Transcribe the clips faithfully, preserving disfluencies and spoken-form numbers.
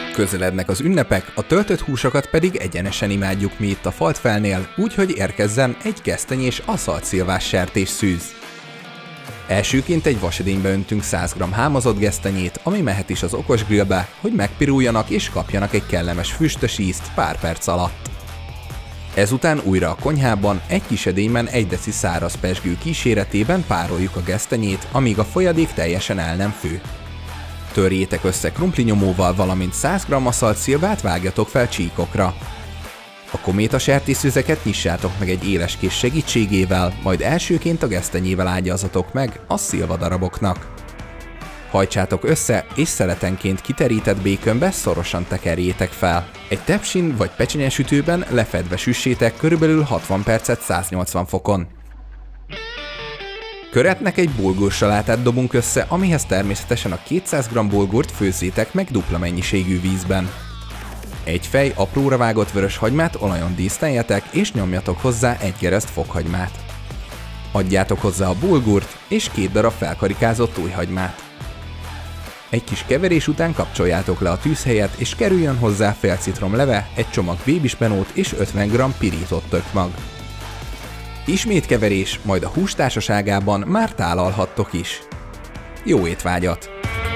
Közelednek az ünnepek, a töltött húsokat pedig egyenesen imádjuk mi itt a Faltfelnél, úgyhogy érkezzen egy gesztenyés aszaltszilvás sertésszűz. Elsőként egy vasedénybe öntünk száz gramm hámozott gesztenyét, ami mehet is az okos grillbe, hogy megpiruljanak és kapjanak egy kellemes füstös ízt pár perc alatt. Ezután újra a konyhában egy kis edényben egy deci száraz pezsgő kíséretében pároljuk a gesztenyét, amíg a folyadék teljesen el nem fő. Törjétek össze krumplinyomóval, valamint száz gramm aszaltszilvát vágjatok fel csíkokra. A kométa sertésszüzeket nyissátok meg egy éles kéz segítségével, majd elsőként a gesztenyével ágyazatok meg a szilvadaraboknak. Hajtsátok össze, és szeletenként kiterített békönbe szorosan tekerjétek fel. Egy tepsin vagy pecsenyesütőben lefedve süssétek körülbelül hatvan percet száznyolcvan fokon. Köretnek egy bulgursalátát dobunk össze, amihez természetesen a kétszáz gramm bulgurt főzzétek meg dupla mennyiségű vízben. Egy fej apróra vágott vörös hagymát olajon díszteljetek, és nyomjatok hozzá egy gereszt fokhagymát. Adjátok hozzá a bulgurt, és két darab felkarikázott újhagymát. Egy kis keverés után kapcsoljátok le a tűzhelyet, és kerüljön hozzá fél citrom leve, egy csomag bébispenót és ötven gramm pirított tökmag. Ismét keverés, majd a hús társaságában már tálalhattok is. Jó étvágyat!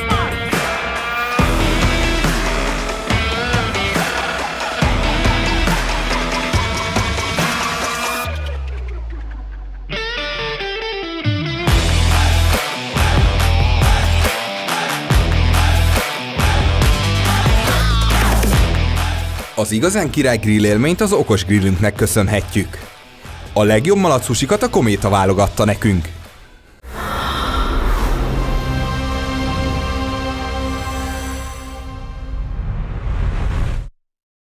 Az igazán király grill élményt az okos grillünknek köszönhetjük. A legjobb malacsusikat a Kométa válogatta nekünk.